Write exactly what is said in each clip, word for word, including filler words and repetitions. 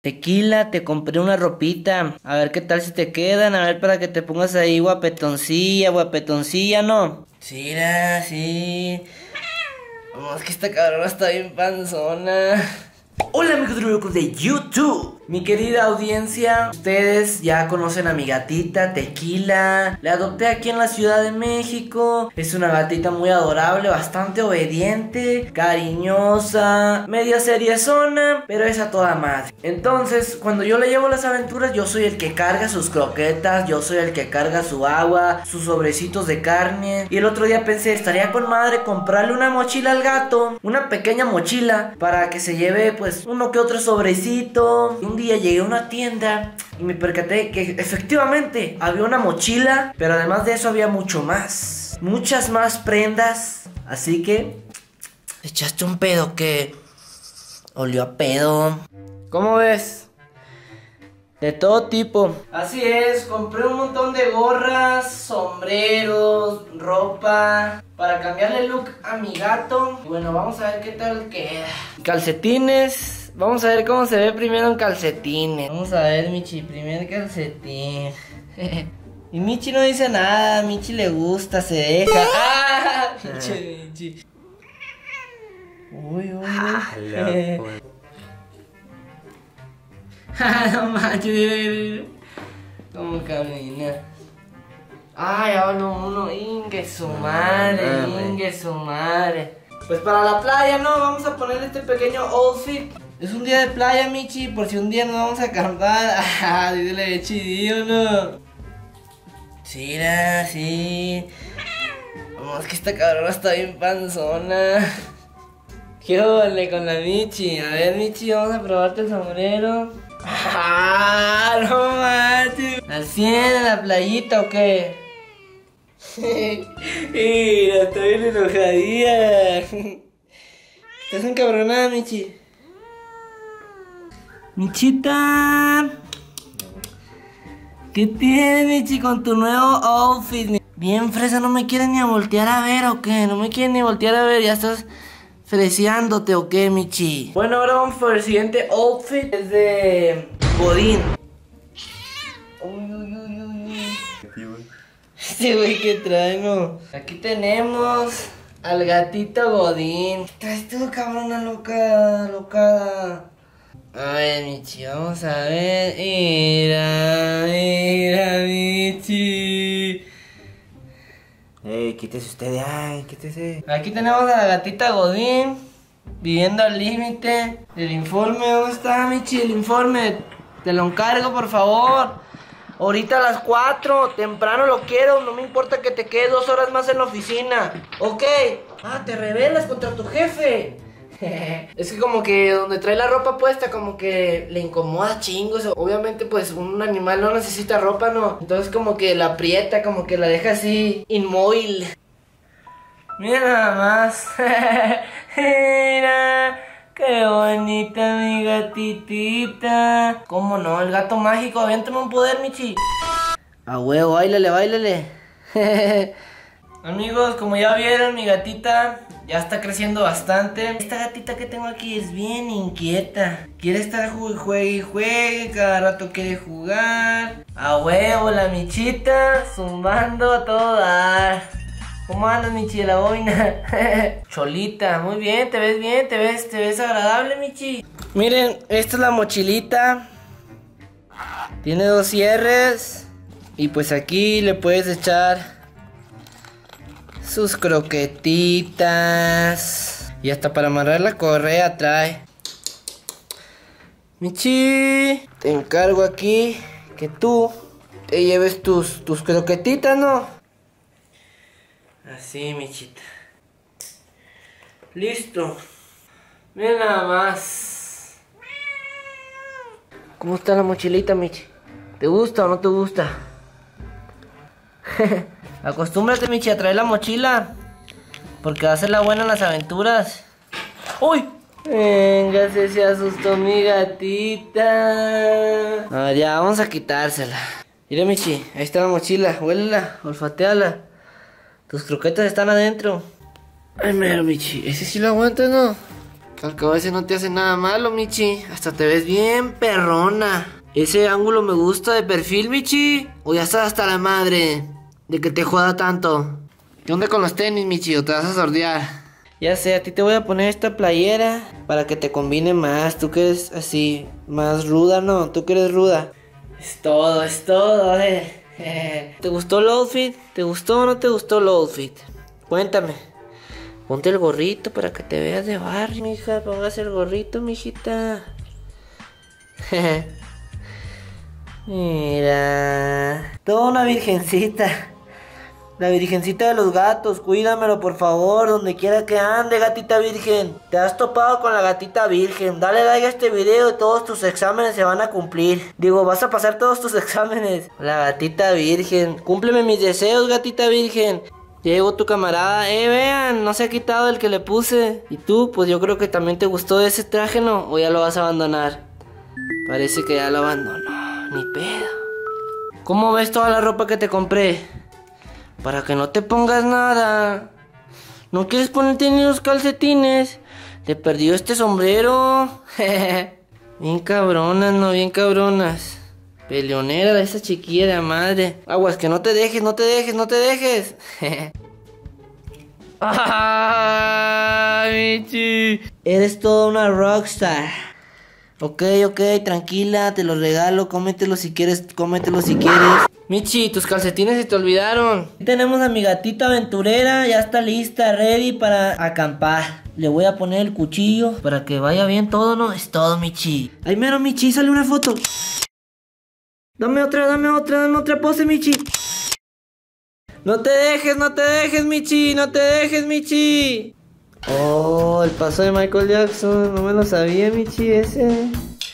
Tequila, te compré una ropita. A ver qué tal si te quedan. A ver para que te pongas ahí guapetoncilla, guapetoncilla, ¿no? Sí, la, sí. Vamos, que esta cabrona está bien panzona. Hola amigos locos de YouTube. Mi querida audiencia, ustedes ya conocen a mi gatita Tequila. La adopté aquí en la Ciudad de México. Es una gatita muy adorable, bastante obediente, cariñosa, media seriezona, pero es a toda madre. Entonces, cuando yo le llevo las aventuras, yo soy el que carga sus croquetas, yo soy el que carga su agua, sus sobrecitos de carne. Y el otro día pensé, estaría con madre comprarle una mochila al gato, una pequeña mochila, para que se lleve pues uno que otro sobrecito. Un día llegué a una tienda y me percaté que efectivamente había una mochila, pero además de eso había mucho más, muchas más prendas. Así que echaste un pedo que olió a pedo. ¿Cómo ves? De todo tipo. Así es, compré un montón de gorras, sombreros, ropa para cambiarle el look a mi gato. Y bueno, vamos a ver qué tal queda. Calcetines. Vamos a ver cómo se ve primero en calcetines. Vamos a ver, Michi, primer calcetín. Y Michi no dice nada, Michi le gusta, se deja. ¡Ah! Michi, Michi. Uy, uy, uy. No manches, cómo camina. Ay, hablo uno, ingue su madre, ingue su madre. Pues para la playa, ¿no? Vamos a ponerle este pequeño outfit. Es un día de playa, Michi, por si un día nos vamos a acampar. Ah, dígale chidillo, ¿no? Sí, la, sí. Vamos, que esta cabrona está bien panzona. ¿Qué ole con la Michi? A ver, Michi, vamos a probarte el sombrero. ¡Ah, no manches! ¿Al cien en la playita o qué? Mira, estoy bien enojadilla. Estás encabronada, Michi. Michita, ¿qué tienes, Michi, con tu nuevo outfit? Bien fresa, no me quieres ni a voltear a ver o qué. No me quieres ni voltear a ver, ya estás freseándote o qué, Michi. Bueno, ahora vamos por el siguiente outfit. Es de Godín. Uy, uy, uy, uy, uy. Este güey que trae, no. Aquí tenemos al gatito Godín. ¿Qué traes tú, cabrona loca, locada? A ver, Michi, vamos a ver. Mira, mira, Michi. Ey, quítese usted de ahí, quítese. Aquí tenemos a la gatita Godín, viviendo al límite. El informe, ¿dónde está, Michi? El informe, te lo encargo, por favor. Ahorita a las cuatro, temprano lo quiero, no me importa que te quedes dos horas más en la oficina. Ok. Ah, te rebelas contra tu jefe. Es que como que donde trae la ropa puesta como que le incomoda chingos. Obviamente pues un animal no necesita ropa, ¿no? Entonces como que la aprieta, como que la deja así inmóvil. Mira nada más. Mira, qué bonita mi gatitita. ¿Cómo no? El gato mágico, aviéntame un poder, Michi. A huevo, báilale, báilale. Amigos, como ya vieron, mi gatita ya está creciendo bastante. Esta gatita que tengo aquí es bien inquieta. Quiere estar juegue, juegue y juegue. Cada rato quiere jugar. A huevo, la Michita zumbando a todo dar. ¿Cómo andas, Michi, de la boina? Cholita, muy bien, te ves bien, te ves, te ves agradable, Michi. Miren, esta es la mochilita. Tiene dos cierres. Y pues aquí le puedes echar sus croquetitas. Y hasta para amarrar la correa trae. Michi, te encargo aquí que tú te lleves tus, tus croquetitas, ¿no? Así, Michita. Listo. Mira nada más. ¿Cómo está la mochilita, Michi? ¿Te gusta o no te gusta? Acostúmbrate, Michi, a traer la mochila, porque va a ser la buena en las aventuras. ¡Uy! Venga, se, se asustó mi gatita. A ver, ya, vamos a quitársela. Mira, Michi, ahí está la mochila. Huélela, olfateala. Tus croquetas están adentro. Ay, mero, Michi, ese sí lo aguanta, ¿no? Que al cabo ese no te hace nada malo, Michi. Hasta te ves bien perrona. Ese ángulo me gusta de perfil, Michi. O ya estás hasta la madre de que te joda tanto. ¿Qué onda con los tenis, Michi? ¿O te vas a sordear? Ya sé, a ti te voy a poner esta playera para que te combine más. Tú que eres así, más ruda, ¿no? Tú que eres ruda. Es todo, es todo, eh. ¿Te gustó el outfit? ¿Te gustó o no te gustó el outfit? Cuéntame. Ponte el gorrito para que te veas de barrio, mija. Póngase el gorrito, mijita. Mira. Toda una virgencita. La virgencita de los gatos. Cuídamelo, por favor. Donde quiera que ande, gatita virgen. Te has topado con la gatita virgen. Dale like a este video y todos tus exámenes se van a cumplir. Digo, vas a pasar todos tus exámenes. La gatita virgen. Cúmpleme mis deseos, gatita virgen. Llegó tu camarada. Eh, vean, no se ha quitado el que le puse. Y tú, pues yo creo que también te gustó ese traje, ¿no? ¿O ya lo vas a abandonar? Parece que ya lo abandonó. Ni pedo. ¿Cómo ves toda la ropa que te compré? Para que no te pongas nada. ¿No quieres ponerte ni los calcetines? Te perdió este sombrero. Bien cabronas, no, bien cabronas. Peleonera de esa chiquilla de madre. Aguas, que no te dejes, no te dejes, no te dejes. ¡Ay, Michi! Eres toda una rockstar. Ok, ok, tranquila, te los regalo. Cómetelo si quieres, cómetelo si quieres. Michi, tus calcetines se te olvidaron. Aquí tenemos a mi gatita aventurera. Ya está lista, ready para acampar. Le voy a poner el cuchillo para que vaya bien todo, ¿no? Es todo, Michi. Ay, mero, Michi, sale una foto. Dame otra, dame otra, dame otra pose, Michi. No te dejes, no te dejes, Michi, no te dejes, Michi. Oh, el paso de Michael Jackson, no me lo sabía, Michi, ese.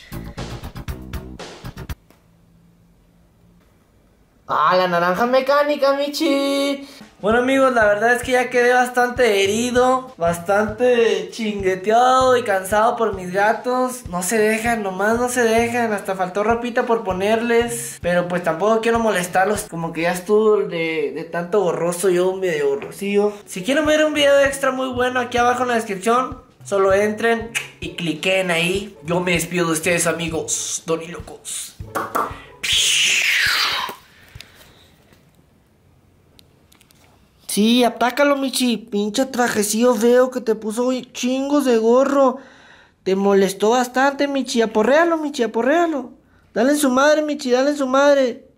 Ah, la naranja mecánica, Michi. Bueno, amigos, la verdad es que ya quedé bastante herido, bastante chingueteado y cansado por mis gatos. No se dejan, nomás no se dejan. Hasta faltó ropita por ponerles. Pero pues tampoco quiero molestarlos. Como que ya estuvo de, de tanto gorroso yo, medio gorrosillo. Si quieren ver un video extra muy bueno, aquí abajo en la descripción, solo entren y cliquen ahí. Yo me despido de ustedes, amigos dorilocos. Sí, atácalo, Michi. Pinche trajecillo feo que te puso chingos de gorro. Te molestó bastante, Michi. Aporréalo, Michi, aporréalo. Dale en su madre, Michi, dale en su madre.